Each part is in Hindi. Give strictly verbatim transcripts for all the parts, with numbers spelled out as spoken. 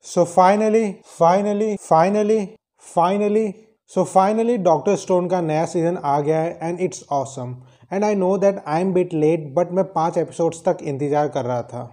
So finally, finally, finally, finally, so finally Doctor Stone का नया सीजन आ गया है and it's awesome and I know that I am bit late but मैं पांच एपिसोड्स तक इंतजार कर रहा था।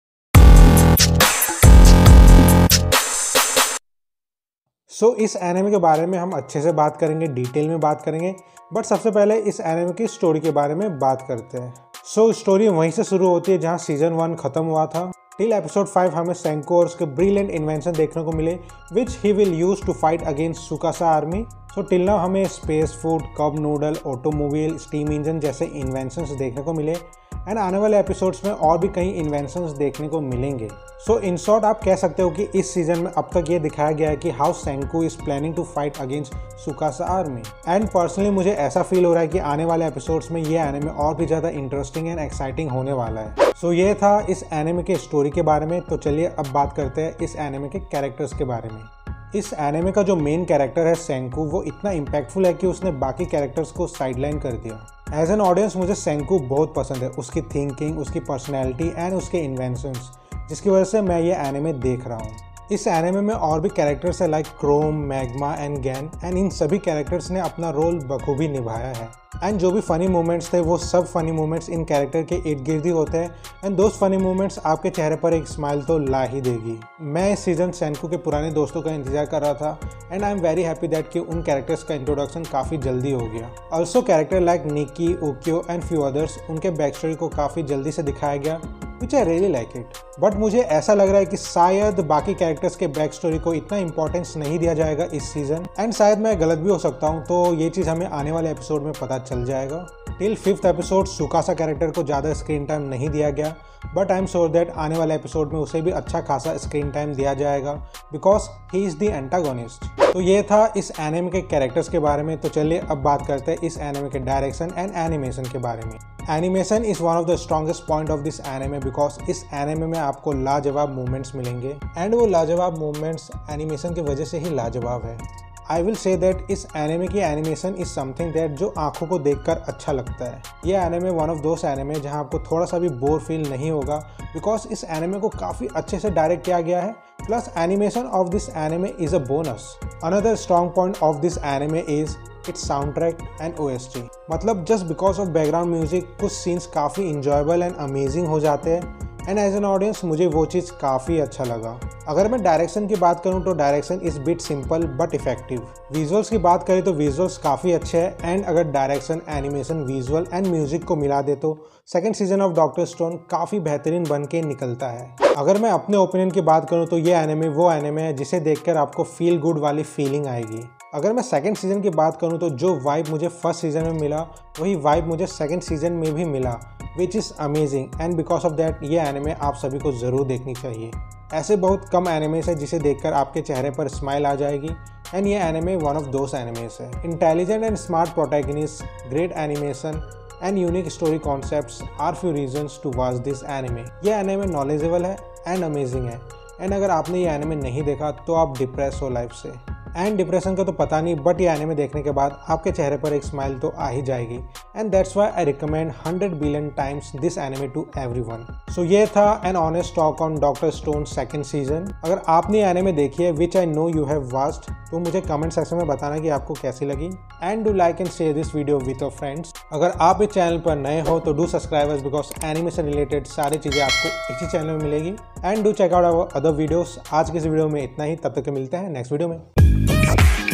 सो so, इस एनिमे के बारे में हम अच्छे से बात करेंगे, डिटेल में बात करेंगे, बट सबसे पहले इस एनिमे की स्टोरी के बारे में बात करते हैं। सो so, स्टोरी वहीं से शुरू होती है जहां सीजन वन खत्म हुआ था। टिल एपिसोड फाइव हमें सेंको और उसके ब्रिलियंट इन्वेंशन देखने को मिले which he will use to fight against Tsukasa army. So till now हमें space food, cup noodle, automobile, steam engine जैसे इन्वेंशंस देखने को मिले एंड आने वाले एपिसोड्स में और भी कई इन्वेंशंस देखने को मिलेंगे। सो इन शॉर्ट आप कह सकते हो कि इस सीजन में अब तक ये दिखाया गया है कि how Senku is planning to fight against Tsukasa army and personally मुझे ऐसा फील हो रहा है कि आने वाले एपिसोड्स में ये एनिमे और भी ज़्यादा इंटरेस्टिंग एंड एक्साइटिंग होने वाला है। सो so, ये था इस एनिमे के स्टोरी के बारे में। तो चलिए अब बात करते हैं इस एनिमे के कैरेक्टर्स के बारे में। इस एनिमे का जो मेन कैरेक्टर है सेंको, वो इतना इम्पैक्टफुल है कि उसने बाकी कैरेक्टर्स को साइडलाइन कर दिया। एज एन ऑडियंस मुझे सेंको बहुत पसंद है, उसकी थिंकिंग, उसकी पर्सनैलिटी एंड उसके इन्वेंशंस, जिसकी वजह से मैं ये एनिमे देख रहा हूँ। इस एनिमे में और भी कैरेक्टर्स है like Chrome, Magma and Gen and इन सभी कैरेक्टर्स ने अपना रोल बखूबी निभाया है एंड जो भी फनी मोमेंट्स थे वो सब फनी मोमेंट्स इन कैरेक्टर के इर्द गिर्द ही होते हैं एंड दोस्त फनी मोमेंट्स आपके चेहरे पर एक स्माइल तो ला ही देगी। मैं इस सीजन सेंको के पुराने दोस्तों का इंतजार कर रहा था and I am very happy that कि उन कैरेक्टर्स का इंट्रोडक्शन काफ़ी जल्दी हो गया। Also character like Nikki, Ukyo and few others, उनके बैक स्टोरी को काफ़ी जल्दी से दिखाया गया which I really like it. But मुझे ऐसा लग रहा है कि शायद बाकी कैरेक्टर्स के बैक स्टोरी को इतना इंपॉर्टेंस नहीं दिया जाएगा इस सीजन एंड शायद मैं गलत भी हो सकता हूँ, तो ये चीज़ हमें आने वाले एपिसोड में पता चल जाएगा। Till fifth episode Tsukasa character को ज़्यादा स्क्रीन टाइम नहीं दिया गया but I am sure that आने वाले एपिसोड में उसे भी अच्छा खासा स्क्रीन टाइम दिया जाएगा because he is the antagonist. तो ये था इस एनिमे के कैरेक्टर्स के बारे में। तो चलिए अब बात करते हैं इस एनिमे के डायरेक्शन एंड एनिमेशन के बारे में। Animation is one of the strongest point of this anime because इस एनिमे में आपको लाजवाब मूवमेंट्स मिलेंगे एंड वो लाजवाब मूवमेंट्स एनिमेशन की वजह से ही लाजवाब है। आई विल से दैट इस एनिमे की एनिमेशन इज समथिंग दैट जो आंखों को देखकर अच्छा लगता है। ये anime one of those anime जहां आपको थोड़ा सा भी बोर फील नहीं होगा बिकॉज इस एनिमे को काफ़ी अच्छे से डायरेक्ट किया गया है। Plus animation of this anime is a bonus. Another strong point of this anime is its sound track and O S T. मतलब just because of background music कुछ सीन्स काफ़ी इंजॉयबल एंड अमेजिंग हो जाते हैं एंड एज एन ऑडियंस मुझे वो चीज़ काफ़ी अच्छा लगा। अगर मैं डायरेक्शन की बात करूं तो direction is bit simple but effective. Visuals की बात करें तो विजुअल्स काफ़ी अच्छे हैं एंड अगर direction, animation, visual and music को मिला दे तो second season of Doctor Stone काफ़ी बेहतरीन बन के निकलता है। अगर मैं अपने ओपिनियन की बात करूँ तो ये एनिमे वो एनिमे है जिसे देखकर आपको फील गुड वाली फीलिंग आएगी। अगर मैं सेकंड सीजन की बात करूं तो जो वाइब मुझे फर्स्ट सीजन में मिला वही वाइब मुझे सेकंड सीजन में भी मिला which is amazing and because of that ये एनिमे आप सभी को ज़रूर देखनी चाहिए। ऐसे बहुत कम एनिमेस है जिसे देखकर आपके चेहरे पर स्माइल आ जाएगी एंड ये anime one of those animes है। Intelligent and smart protagonist, great animation and unique story concepts are few reasons to watch this anime. ये एनिमे नॉलेजेबल है एंड अमेजिंग है एंड अगर आपने ये एनिमे नहीं देखा तो आप डिप्रेस हो लाइफ से। एंड डिप्रेशन का तो पता नहीं बट ये एनिमे देखने के बाद आपके चेहरे पर एक स्माइल तो आ ही जाएगी and that's why I recommend hundred billion times this anime to everyone. So ये था an honest talk on Doctor Stone second season. अगर आपने एनिमे देखी है which I know you have watched तो मुझे कमेंट सेक्शन में बताना कि आपको कैसी लगी and do like and share this video with your friends. अगर आप इस चैनल पर नए हो तो do subscribe because animation related सारी चीज़ें आपको इसी चैनल में मिलेगी and do check out our other videos. आज के इस वीडियो में इतना ही, तब तक मिलते हैं नेक्स्ट वीडियो में।